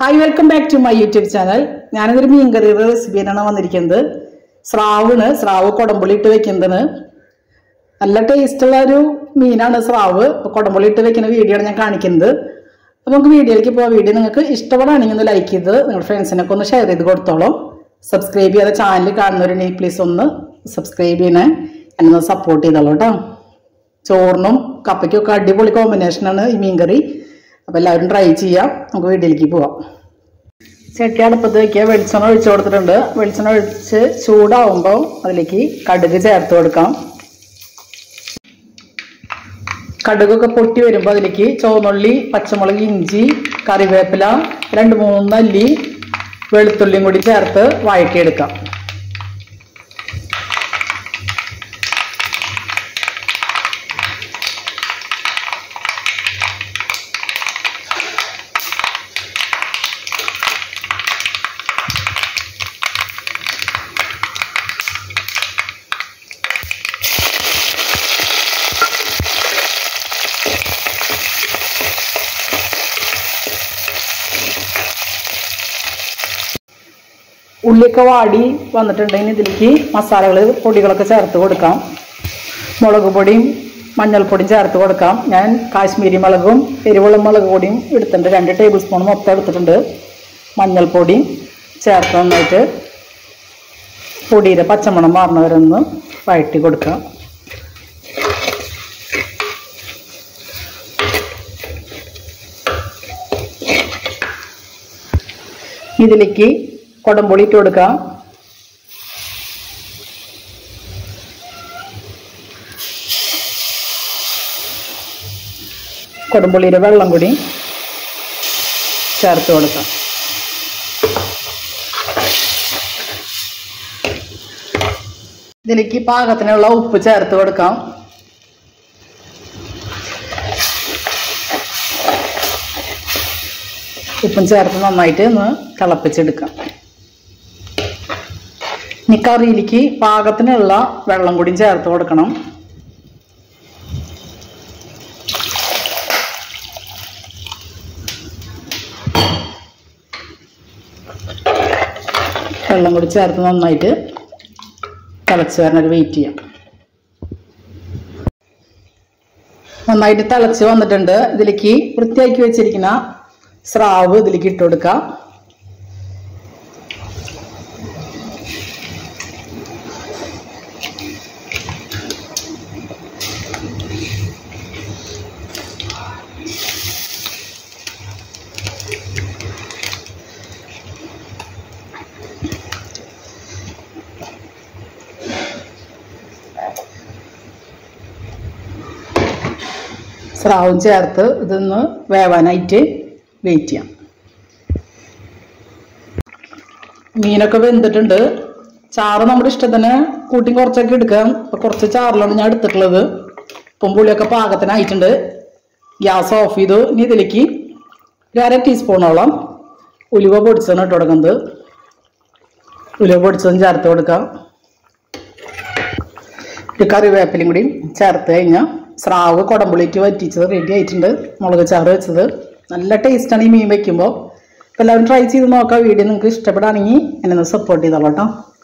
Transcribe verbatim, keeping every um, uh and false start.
Hi, welcome back to my YouTube channel. ഞാനതൊരു മീൻകറിയുടെ റെസിപ്പിയാണ് വന്നിരിക്കുന്നത്. സ്രാവാണ്, സ്രാവ് കുടംപുളി ഇട്ട് വെക്കുന്നതാണ്. നല്ല ടേസ്റ്റുള്ള ഒരു മീനാണ് സ്രാവ്. അപ്പോൾ കുടംപുളി ഇട്ട് വെക്കുന്ന വീഡിയോ ആണ് ഞാൻ കാണിക്കുന്നത്. അപ്പോൾ നമുക്ക് വീഡിയോയിലേക്ക് പോകാം. വീഡിയോ നിങ്ങൾക്ക് ഇഷ്ടപ്പെടുകയാണെങ്കിൽ ഒന്ന് ലൈക്ക് ചെയ്ത് നിങ്ങളുടെ ഫ്രണ്ട്സിനൊക്കെ ഒന്ന് ഷെയർ ചെയ്ത് കൊടുത്തോളൂ. സബ്സ്ക്രൈബ് ചെയ്യാതെ ചാനൽ കാണുന്നവരുണ്ടെങ്കിൽ പ്ലീസ് ഒന്ന് സബ്സ്ക്രൈബ് ചെയ്യണേ, എന്നൊന്ന് സപ്പോർട്ട് ചെയ്തോളൂ കേട്ടോ. ചോറിനും കപ്പയ്ക്കൊക്കെ അടിപൊളി കോമ്പിനേഷനാണ് ഈ മീൻകറി. അപ്പോൾ എല്ലാവരും ട്രൈ ചെയ്യാം. നമുക്ക് വീട്ടിലേക്ക് പോവാം. ചട്ടി അടുപ്പത്ത് വയ്ക്കുക. വെളിച്ചെണ്ണ ഒഴിച്ചു കൊടുത്തിട്ടുണ്ട്. വെളിച്ചെണ്ണ ഒഴിച്ച് ചൂടാവുമ്പോൾ അതിലേക്ക് കടുക് ചേർത്ത് കൊടുക്കാം. കടുകൊക്കെ പൊട്ടി വരുമ്പോൾ അതിലേക്ക് ചുവന്നുള്ളി, പച്ചമുളക്, ഇഞ്ചി, കറിവേപ്പില, രണ്ട് മൂന്ന് അല്ലി വെളുത്തുള്ളിയും കൂടി ചേർത്ത് വഴറ്റിയെടുക്കാം. ഉള്ളിയൊക്കെ വാടി വന്നിട്ടുണ്ടെങ്കിൽ ഇതിലേക്ക് മസാലകൾ പൊടികളൊക്കെ ചേർത്ത് കൊടുക്കാം. മുളക് പൊടിയും മഞ്ഞൾപ്പൊടിയും ചേർത്ത് കൊടുക്കാം. ഞാൻ കാശ്മീരി മുളകും എരിവുള്ള മുളക് പൊടിയും എടുത്തിട്ടുണ്ട്. രണ്ട് ടേബിൾ സ്പൂൺ മൊത്തം എടുത്തിട്ടുണ്ട്. മഞ്ഞൾപ്പൊടിയും ചേർത്ത് നന്നായിട്ട് പൊടിയുടെ പച്ചമണം മാറുന്നവരൊന്ന് വഴറ്റി കൊടുക്കാം. ഇതിലേക്ക് കുടംപുളി ഇട്ട് കൊടുക്കാം. കുടംപുളിയുടെ വെള്ളം കൂടി ചേർത്ത് കൊടുക്കാം. ഇതിലേക്ക് പാകത്തിനുള്ള ഉപ്പ് ചേർത്ത് കൊടുക്കാം. ഉപ്പും ചേർത്ത് നന്നായിട്ട് ഒന്ന് തിളപ്പിച്ചെടുക്കാം. ഇനി കറിയിലേക്ക് പാകത്തിനുള്ള വെള്ളം കൂടി ചേർത്ത് കൊടുക്കണം. വെള്ളം കൂടി ചേർത്ത് നന്നായിട്ട് തിളച്ച് വരണത് വെയിറ്റ് ചെയ്യാം. നന്നായിട്ട് തിളച്ച് വന്നിട്ടുണ്ട്. ഇതിലേക്ക് വൃത്തിയാക്കി വെച്ചിരിക്കുന്ന സ്രാവ് ഇതിലേക്ക് ഇട്ട് കൊടുക്കാം. സ്രാവും ചേർത്ത് ഇതൊന്ന് വേവാനായിട്ട് വെയിറ്റ് ചെയ്യാം. മീനൊക്കെ വെന്തിട്ടുണ്ട്. ചാറ് നമ്മുടെ ഇഷ്ടത്തിന് കൂട്ടി കുറച്ചൊക്കെ എടുക്കാം. ഇപ്പം കുറച്ച് ചാറിലാണ് ഞാൻ എടുത്തിട്ടുള്ളത്. ഉപ്പും പുളിയൊക്കെ പാകത്തിനായിട്ടുണ്ട്. ഗ്യാസ് ഓഫ് ചെയ്തു. ഇനി ഇതിലേക്ക് ഒരു അര ടീസ്പൂണോളം ഉലുവ പൊടിച്ചതാണ് ഇട്ട് കൊടുക്കുന്നത്. ഉലുവ പൊടിച്ചതും ചേർത്ത് കൊടുക്കാം. ഒരു കറിവേപ്പിലയും കൂടി ചേർത്ത് കഴിഞ്ഞാൽ സ്രാവ് കുടംപുളിയിട്ട് വറ്റിച്ചത് റെഡി ആയിട്ടുണ്ട്. മുളക് ചാറ് വെച്ചത് നല്ല ടേസ്റ്റാണ് ഈ മീൻ വയ്ക്കുമ്പോൾ. അപ്പോൾ എല്ലാവരും ട്രൈ ചെയ്ത് നോക്കാം. വീഡിയോ നിങ്ങൾക്ക് ഇഷ്ടപ്പെടുകയാണെങ്കിൽ എന്നെ ഒന്ന് സപ്പോർട്ട് ചെയ്തോളൂ കേട്ടോ.